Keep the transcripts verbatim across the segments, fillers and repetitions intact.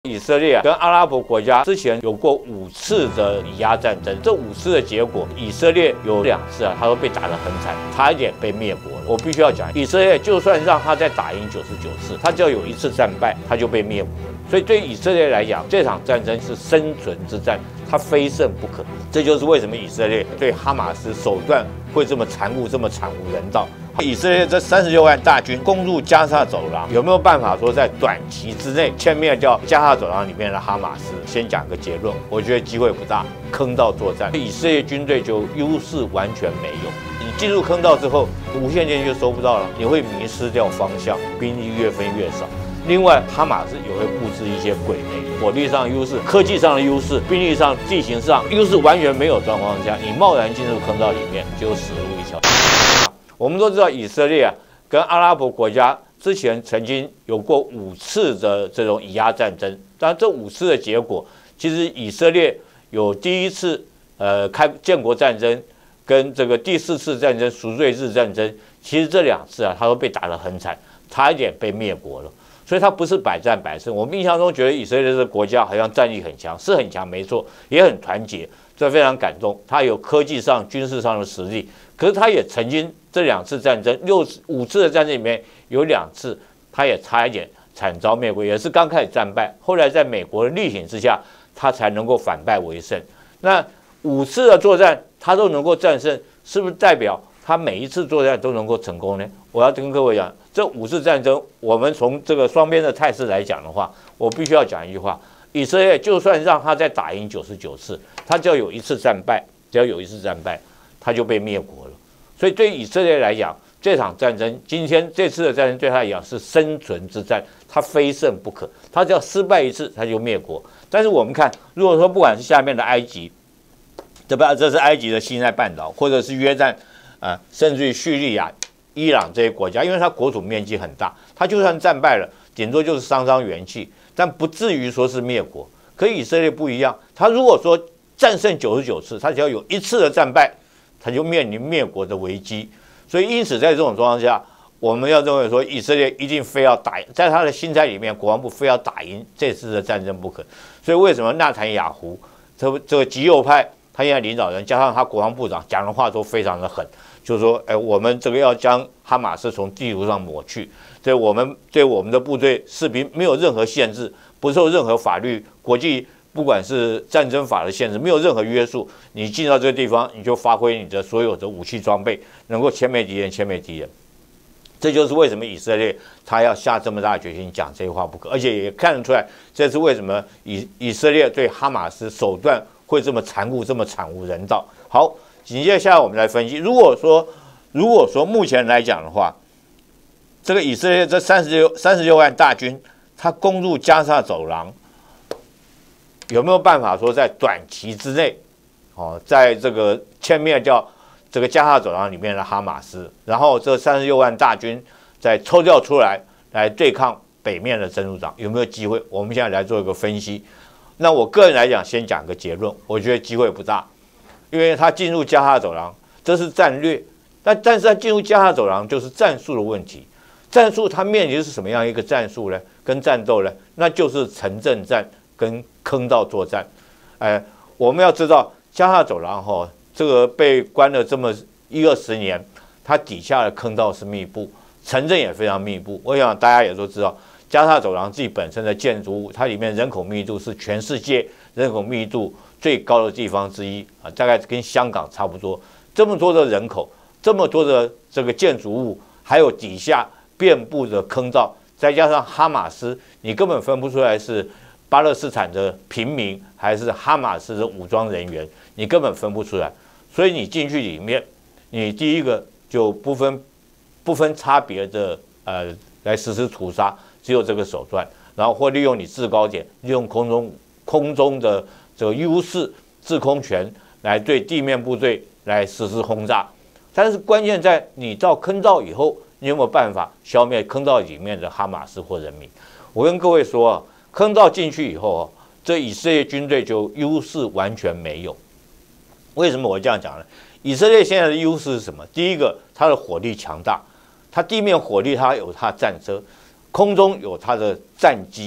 以色列跟阿拉伯国家之前有过五次的以压战争，这五次的结果，以色列有两次啊，他都被打得很惨，差一点被灭国了。我必须要讲，以色列就算让他再打赢九十九次，他只要有一次战败，他就被灭国。所以对以色列来讲，这场战争是生存之战，他非胜不可。这就是为什么以色列对哈马斯手段会这么残酷，这么惨无人道。 以色列这三十六万大军攻入加沙走廊，有没有办法说在短期之内歼灭掉加沙走廊里面的哈马斯？先讲个结论，我觉得机会不大，坑道作战，以色列军队就优势完全没有。你进入坑道之后，无线电就收不到了，你会迷失掉方向，兵力越分越少。另外，哈马斯也会布置一些鬼媒，火力上优势、科技上的优势、兵力上、地形上优势完全没有状况下，你贸然进入坑道里面，就死路一条。 我们都知道，以色列啊跟阿拉伯国家之前曾经有过五次的这种以压战争，但这五次的结果，其实以色列有第一次呃开建国战争，跟这个第四次战争赎罪日战争，其实这两次啊，他都被打得很惨，差一点被灭国了。所以它不是百战百胜。我们印象中觉得以色列这个国家好像战力很强，是很强，没错，也很团结，这非常感动。它有科技上、军事上的实力，可是它也曾经这两次战争、六五次的战争里面有两次，它也差一点惨遭灭国，也是刚开始战败，后来在美国的力挺之下，它才能够反败为胜。那五次的作战，它都能够战胜，是不是代表它每一次作战都能够成功呢？我要跟各位讲。 这五次战争，我们从这个双边的态势来讲的话，我必须要讲一句话：以色列就算让他再打赢九十九次，他只要有一次战败，只要有一次战败，他就被灭国了。所以对以色列来讲，这场战争，今天这次的战争对他来讲是生存之战，他非胜不可。他只要失败一次，他就灭国。但是我们看，如果说不管是下面的埃及，对吧？这是埃及的西奈半岛，或者是约旦啊、呃，甚至于叙利亚。 伊朗这些国家，因为它国土面积很大，它就算战败了，顶多就是伤伤元气，但不至于说是灭国。可以色列不一样，他如果说战胜九十九次，他只要有一次的战败，他就面临灭国的危机。所以，因此在这种状况下，我们要认为说，以色列一定非要打，在他的心态里面，国防部非要打赢这次的战争不可。所以，为什么纳坦雅胡这这个极右派，他现在领导人加上他国防部长讲的话都非常的狠。 就是说，哎，我们这个要将哈马斯从地图上抹去，对我们对我们的部队士兵没有任何限制，不受任何法律、国际不管是战争法的限制，没有任何约束。你进到这个地方，你就发挥你的所有的武器装备，能够歼灭敌人，歼灭敌人。这就是为什么以色列他要下这么大决心讲这些话不可，而且也看得出来，这是为什么以以色列对哈马斯手段会这么残酷，这么惨无人道。好。 紧接下来我们来分析，如果说如果说目前来讲的话，这个以色列这三十六三十六万大军，他攻入加沙走廊，有没有办法说在短期之内，哦，在这个歼灭掉这个加沙走廊里面的哈马斯，然后这三十六万大军再抽调出来来对抗北面的真主党，有没有机会？我们现在来做一个分析。那我个人来讲，先讲个结论，我觉得机会不大。 因为他进入加沙走廊，这是战略，但但是他进入加沙走廊就是战术的问题。战术它面临的是什么样一个战术呢？跟战斗呢？那就是城镇战跟坑道作战。哎，我们要知道加沙走廊哈，这个被关了这么一二十年，它底下的坑道是密布，城镇也非常密布。我想大家也都知道，加沙走廊自己本身的建筑物，它里面人口密度是全世界人口密度 最高的地方之一啊，大概跟香港差不多。这么多的人口，这么多的这个建筑物，还有底下遍布的坑道，再加上哈马斯，你根本分不出来是巴勒斯坦的平民还是哈马斯的武装人员，你根本分不出来。所以你进去里面，你第一个就不分不分差别的呃来实施屠杀，只有这个手段，然后或利用你制高点，利用空中空中的 这个优势制空权来对地面部队来实施轰炸，但是关键在你到坑道以后，你有没有办法消灭坑道里面的哈马斯或人民？我跟各位说啊，坑道进去以后啊，这以色列军队就优势完全没有。为什么我这样讲呢？以色列现在的优势是什么？第一个，它的火力强大，它地面火力它有它的战车，空中有它的战机。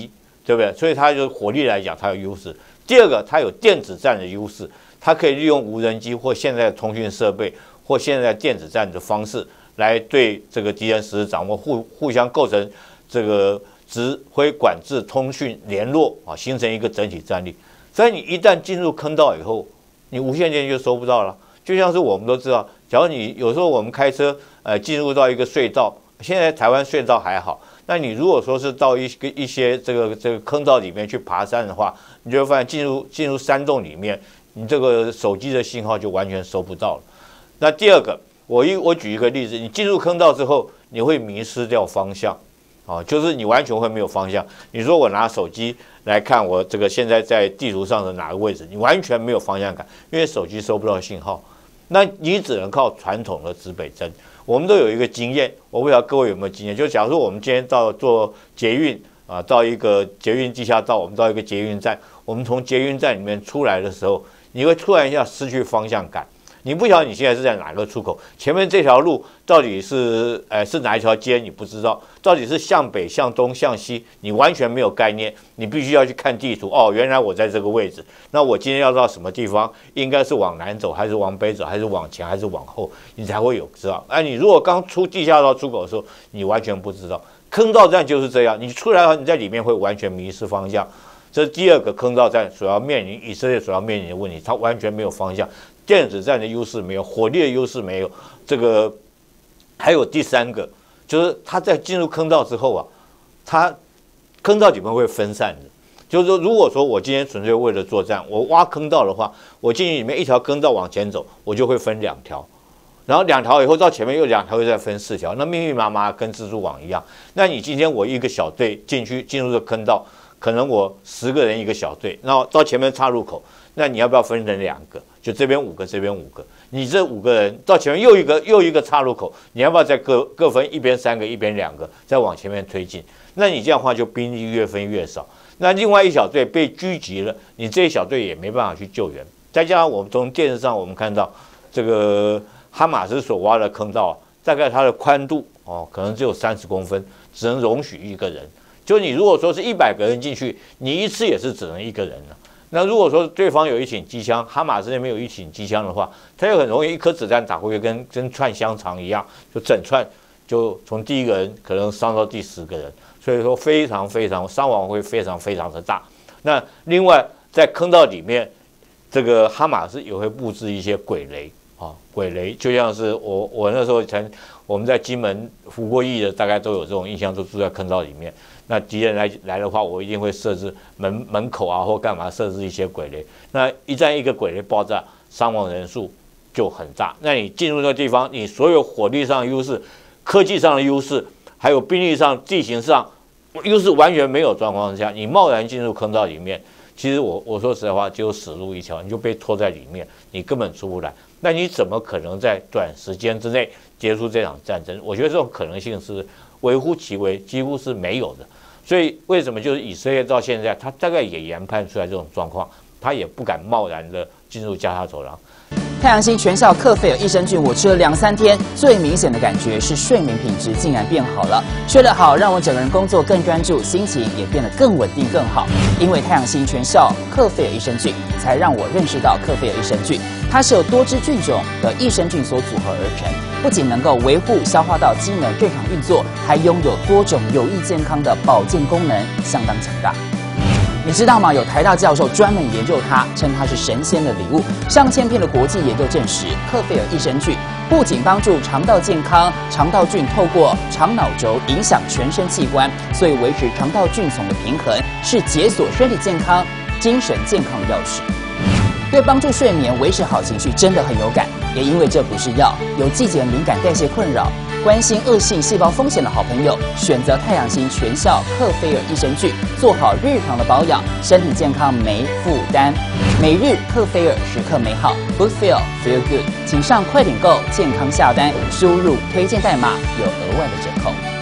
对不对？所以它就火力来讲，它有优势。第二个，它有电子战的优势，它可以利用无人机或现在的通讯设备或现在电子战的方式来对这个敌人实时掌握，互互相构成这个指挥、管制、通讯、联络啊，形成一个整体战力。所以你一旦进入坑道以后，你无线电就收不到了。就像是我们都知道，假如你有时候我们开车，呃，进入到一个隧道，现在台湾隧道还好，那你如果说是到一个一些这个这个坑道里面去爬山的话，你就会发现进入进入山洞里面，你这个手机的信号就完全收不到了。那第二个，我一我举一个例子，你进入坑道之后，你会迷失掉方向，啊，就是你完全会没有方向。你说我拿手机来看我这个现在在地图上的哪个位置，你完全没有方向感，因为手机收不到信号。那你只能靠传统的指北针。我们都有一个经验，我不知道各位有没有经验，就假如说我们今天到做捷运啊，到一个捷运地下道，我们到一个捷运站，我们从捷运站里面出来的时候，你会突然一下失去方向感。你不晓得你现在是在哪个出口，前面这条路到底是呃是哪一条街，你不知道，到底是向北、向东、向西，你完全没有概念。你必须要去看地图，哦，原来我在这个位置，那我今天要到什么地方，应该是往南走，还是往北走，还是往前，还是往后，你才会有知道。哎，你如果刚出地下道出口的时候，你完全不知道。坑道战就是这样，你出来后，你在里面会完全迷失方向。这是第二个坑道战所要面临以色列所要面临的问题，它完全没有方向。电子战的优势没有，火力的优势没有，这个还有第三个，就是他在进入坑道之后啊，他坑道里面会分散的。就是说，如果说我今天纯粹为了作战，我挖坑道的话，我进去里面一条坑道往前走，我就会分两条，然后两条以后到前面又两条，又再分四条，那密密麻麻跟蜘蛛网一样。那你今天我一个小队进去进入这坑道，可能我十个人一个小队，然后到前面岔路口，那你要不要分成两个？就这边五个，这边五个，你这五个人到前面又一个又一个岔路口，你要不要再各各分一边三个，一边两个，再往前面推进？那你这样的话就兵力越分越少。那另外一小队被狙击了，你这一小队也没办法去救援。再加上我们从电视上我们看到，这个哈马斯所挖的坑道，大概它的宽度哦，可能只有三十公分，只能容许一个人。就你如果说是一百个人进去，你一次也是只能一个人了。那如果说对方有一挺机枪，哈马斯那边有一挺机枪的话，他就很容易一颗子弹打过去，跟跟串香肠一样，就整串就从第一个人可能伤到第十个人，所以说非常非常伤亡会非常非常的大。那另外在坑道里面，这个哈马斯也会布置一些鬼雷啊，鬼雷就像是我我那时候曾我们在金门服过役的，大概都有这种印象，都住在坑道里面。那敌人来来的话，我一定会设置门门口啊，或干嘛设置一些鬼雷。那一旦一个鬼雷爆炸，伤亡人数就很大。那你进入那个地方，你所有火力上的优势、科技上的优势，还有兵力上、地形上优势完全没有状况下，你贸然进入坑道里面，其实我我说实在话，只有死路一条，你就被拖在里面，你根本出不来。那你怎么可能在短时间之内结束这场战争？我觉得这种可能性是微乎其微，几乎是没有的。所以为什么就是以色列到现在，他大概也研判出来这种状况，他也不敢贸然的进入加沙走廊。 太阳星全效克菲尔益生菌，我吃了两三天，最明显的感觉是睡眠品质竟然变好了。睡得好，让我整个人工作更专注，心情也变得更稳定更好。因为太阳星全效克菲尔益生菌，才让我认识到克菲尔益生菌，它是由多支菌种的益生菌所组合而成，不仅能够维护消化道机能正常运作，还拥有多种有益健康的保健功能，相当强大。你知道吗？有台大教授专门研究它，称它是神仙的礼物。上千篇的国际研究证实，克菲尔益生菌不仅帮助肠道健康，肠道菌透过肠脑轴影响全身器官，所以维持肠道菌丛的平衡是解锁身体健康、精神健康的钥匙。对帮助睡眠、维持好情绪真的很有感。也因为这不是药，有季节敏感、代谢困扰、关心恶性细胞风险的好朋友，选择太阳星全效克菲尔益生菌，做好日常的保养，身体健康没负担。每日克菲尔，时刻美好 ，Good Feel Feel Good， 请上快点购健康下单，输入推荐代码有额外的折扣。